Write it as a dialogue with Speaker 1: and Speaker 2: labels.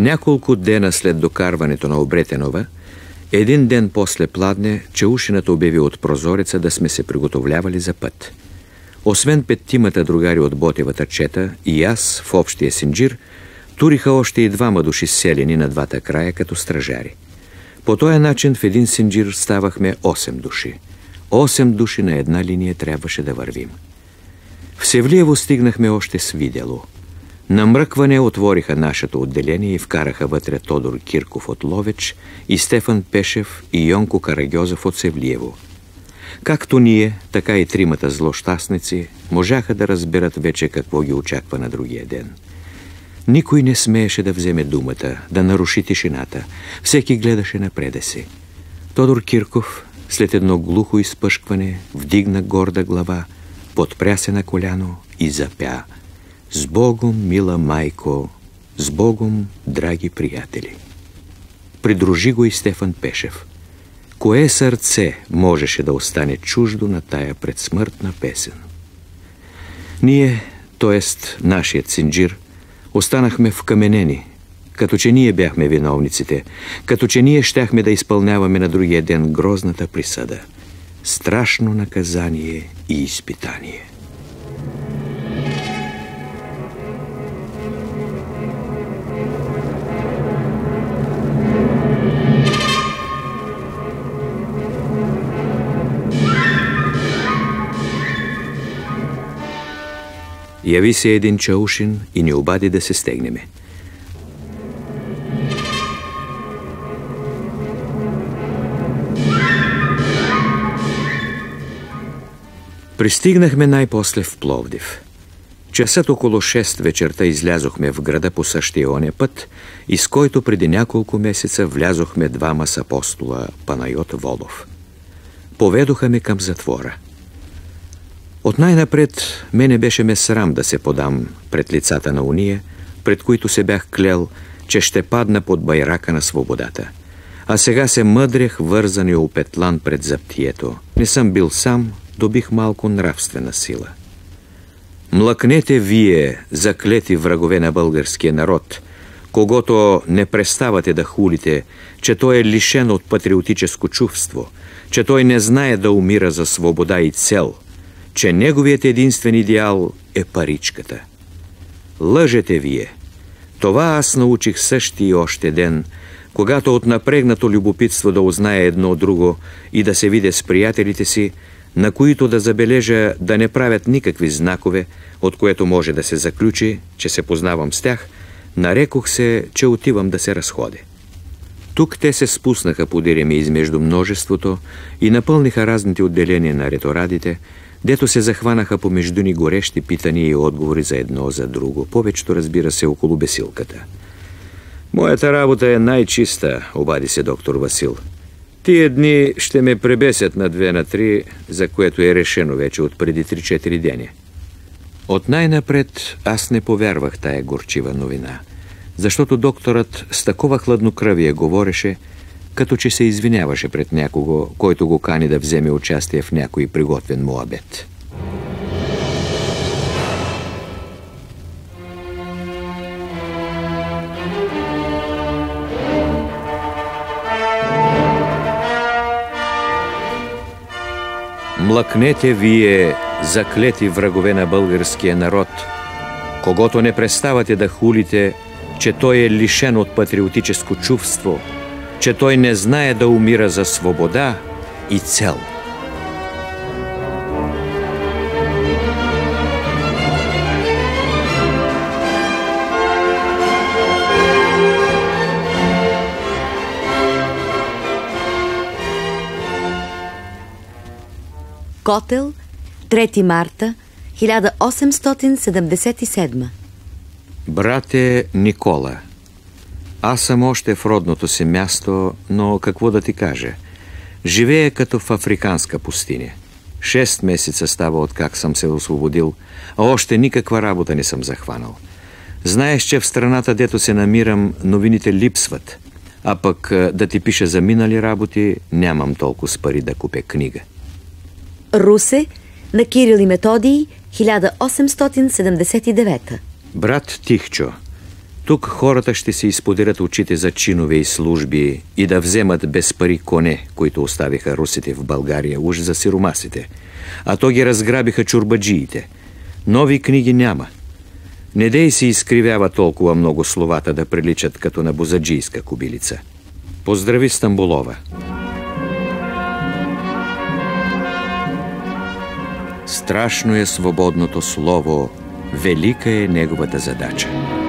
Speaker 1: Няколко дена след докарването на Обретенова, един ден после пладне, Чаушината обяви от прозореца да сме се приготовлявали за път. Освен 5-тимата другари от Ботевата чета и аз в общия синджир, туриха още и 2 души селени на двата края като стражари. По този начин в един синджир ставахме 8 души. 8 души на една линия трябваше да вървим. В Севлиево стигнахме още с видело. На мръкване отвориха нашето отделение и вкараха вътре Тодор Кирков от Ловеч и Стефан Пешев и Йонко Карагьозов от Севлиево. Както ние, така и 3 злощастници можаха да разберат вече какво ги очаква на другия ден. Никой не смееше да вземе думата, да наруши тишината. Всеки гледаше напреде си. Тодор Кирков, след едно глухо изпъшкване, вдигна горда глава, подпря се на коляно и запя: „С Богом, мила майко, с Богом, драги приятели!“ Придружи го и Стефан Пешев. Кое сърце можеше да остане чуждо на тая предсмъртна песен? Ние, т.е. нашият синджир, останахме вкаменени, като че ние бяхме виновниците, като че ние щяхме да изпълняваме на другия ден грозната присъда. Страшно наказание и изпитание. Яви се един Чаушин и ни обади да се стегнеме. Пристигнахме най-после в Пловдив. Часът около 6 вечерта излязохме в града по същия оня път, и с който преди няколко месеца влязохме 2 с апостола Панайот Волов. Поведоха ме към затвора. От най-напред мене беше ме срам да се подам пред лицата на уния, пред които се бях клел, че ще падна под байрака на свободата. А сега се мъдрех, вързан и опетлан пред заптието. Не съм бил сам, добих малко нравствена сила. Млъкнете вие, заклети врагове на българския народ, когото не преставате да хулите, че той е лишен от патриотическо чувство, че той не знае да умира за свобода и цел, че неговият единствен идеал е паричката. Лъжете вие. Това аз научих същи още ден, когато от напрегнато любопитство да узная едно друго и да се видя с приятелите си, на които да забележа да не правят никакви знакове, от което може да се заключи, че се познавам с тях, нарекох се, че отивам да се разходя. Тук те се спуснаха подире ми измежду множеството и напълниха разните отделения на реторадите, дето се захванаха помежду ни горещи питания и отговори за едно за друго, повечето, разбира се, около бесилката. „Моята работа е най-чиста“, обади се доктор Васил. „Тия дни ще ме пребесят на 2 на 3, за което е решено вече от преди 3-4 дни. От най-напред аз не повярвах тая горчива новина, защото докторът с такова хладнокръвие говореше, като че се извиняваше пред някого, който го кани да вземе участие в някой приготвен му обед. Млъкнете вие, заклети врагове на българския народ, когото не преставате да хулите, че той е лишен от патриотическо чувство, че той не знае да умира за свобода и цел.
Speaker 2: Котел, 3 марта 1877.
Speaker 1: Брате Никола, аз съм още в родното си място, но какво да ти кажа? Живея като в африканска пустиня. 6 месеца става откак съм се освободил, а още никаква работа не съм захванал. Знаеш, че в страната, дето се намирам, новините липсват, а пък да ти пиша за минали работи, нямам толкова с пари да купя книга.
Speaker 2: Русе, на Кирил и Методий, 1879.
Speaker 1: Брат Тихчо, Тук хората ще си изподират очите за чинове и служби и да вземат без пари коне, които оставиха русите в България уж за сиромасите. А то ги разграбиха чурбаджиите. Нови книги няма. Не дей се изкривява толкова много словата да приличат като на бозаджийска кобилица. Поздрави Стамболова. Страшно е свободното слово, велика е неговата задача.